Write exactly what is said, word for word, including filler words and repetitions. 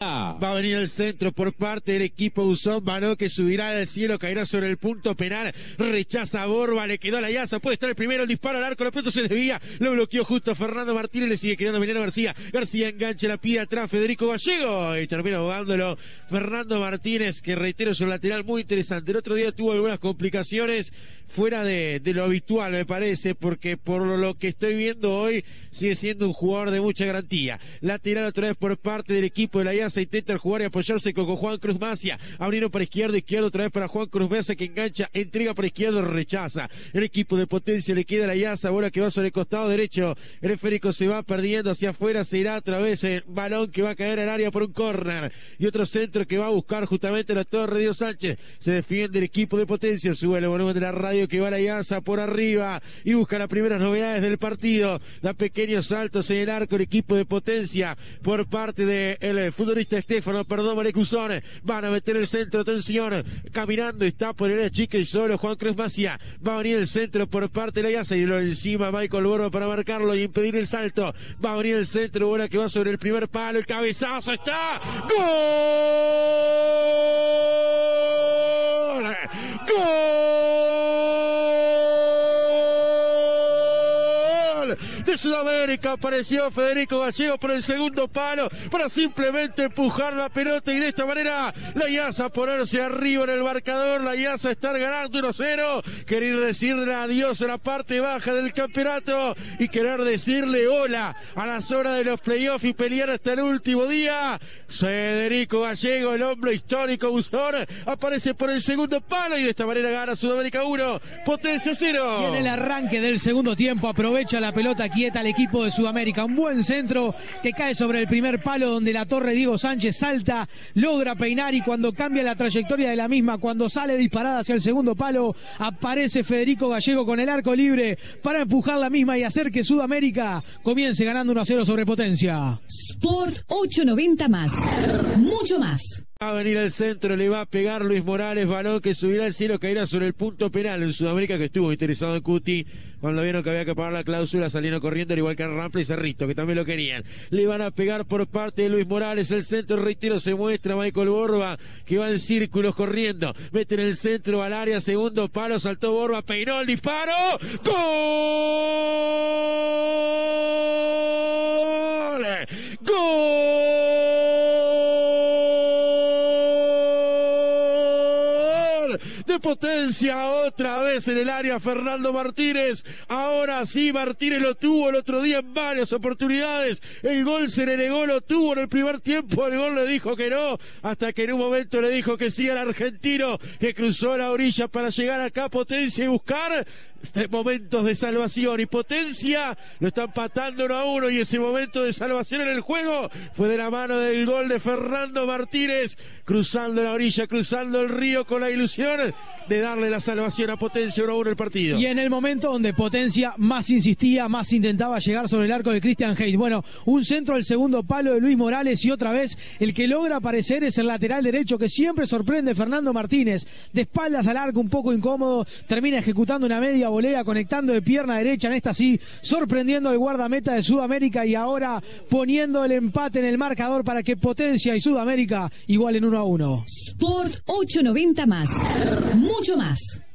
Va a venir el centro por parte del equipo Usón, balón que subirá al cielo, caerá sobre el punto penal, rechaza a Borba, le quedó a la Yaza, puede estar el primero, el disparo al arco, lo pronto se desvía, lo bloqueó justo Fernando Martínez, le sigue quedando Emiliano García, García engancha, la pide atrás Federico Gallego y termina ahogándolo Fernando Martínez, que reitero es un lateral muy interesante. El otro día tuvo algunas complicaciones fuera de, de lo habitual, me parece, porque por lo que estoy viendo hoy sigue siendo un jugador de mucha garantía. Lateral otra vez por parte del equipo de la Yaza, intenta jugar y apoyarse con, con Juan Cruz Macia, abriendo para izquierdo, izquierdo otra vez para Juan Cruz Macia, que engancha, entrega para izquierdo, rechaza. El equipo de Potencia le queda a la Yaza, bola que va sobre el costado derecho, el esférico se va perdiendo hacia afuera, será otra vez el balón que va a caer al área por un córner, y otro centro que va a buscar justamente la torre de Dios Sánchez. Se defiende el equipo de Potencia, sube el volumen de la radio que va a la Yaza por arriba y busca las primeras novedades del partido, da pequeños saltos en el arco el equipo de Potencia por parte del futbolista Estefano, perdón, Marecuzón, van a meter el centro, atención, caminando, está por el chica y solo Juan Cruz Macia, va a venir el centro por parte de la Yaza y lo encima Michael Borba para marcarlo y impedir el salto, va a venir el centro, bola que va sobre el primer palo, el cabezazo está, ¡gol! ¡Gol! De Sudamérica apareció Federico Gallego por el segundo palo para simplemente empujar la pelota y de esta manera la Yaza ponerse arriba en el marcador, la Yaza estar ganando uno cero, querer decirle adiós a la parte baja del campeonato y querer decirle hola a las horas de los playoffs y pelear hasta el último día. Federico Gallego, el hombre histórico Busón, aparece por el segundo palo y de esta manera gana Sudamérica uno, Potencia cero. Y en el arranque del segundo tiempo aprovecha la pelota quieta el equipo de Sudamérica, un buen centro que cae sobre el primer palo donde la torre Diego Sánchez salta, logra peinar y cuando cambia la trayectoria de la misma, cuando sale disparada hacia el segundo palo, aparece Federico Gallego con el arco libre para empujar la misma y hacer que Sudamérica comience ganando uno a cero sobre Potencia. Sport ochocientos noventa más, mucho más. Va a venir al centro, le va a pegar Luis Morales, balón que subirá al cielo, caerá sobre el punto penal en Sudamérica, que estuvo interesado en Cuti, cuando vieron que había que pagar la cláusula, salieron corriendo, al igual que Rampla y Cerrito, que también lo querían. Le van a pegar por parte de Luis Morales, el centro, reitero, se muestra Michael Borba, que va en círculos corriendo, mete en el centro al área, segundo palo, saltó Borba, peinó el disparo, ¡gol! ¡Gol! De Potencia, otra vez en el área Fernando Martínez, ahora sí Martínez lo tuvo el otro día en varias oportunidades, el gol se le negó, lo tuvo en el primer tiempo, el gol le dijo que no, hasta que en un momento le dijo que sí al argentino, que cruzó la orilla para llegar acá a Potencia y buscar momentos de salvación, y Potencia lo está empatando uno a uno, y ese momento de salvación en el juego fue de la mano del gol de Fernando Martínez, cruzando la orilla, cruzando el río con la ilusión de darle la salvación a Potencia, uno a uno el partido. Y en el momento donde Potencia más insistía, más intentaba llegar sobre el arco de Christian Hayes, bueno, un centro al segundo palo de Luis Morales y otra vez el que logra aparecer es el lateral derecho que siempre sorprende, Fernando Martínez, de espaldas al arco, un poco incómodo, termina ejecutando una media volea, conectando de pierna derecha, en esta sí, sorprendiendo al guardameta de Sudamérica y ahora poniendo el empate en el marcador para que Potencia y Sudamérica igualen uno a uno. Sport ochocientos noventa más, mucho más.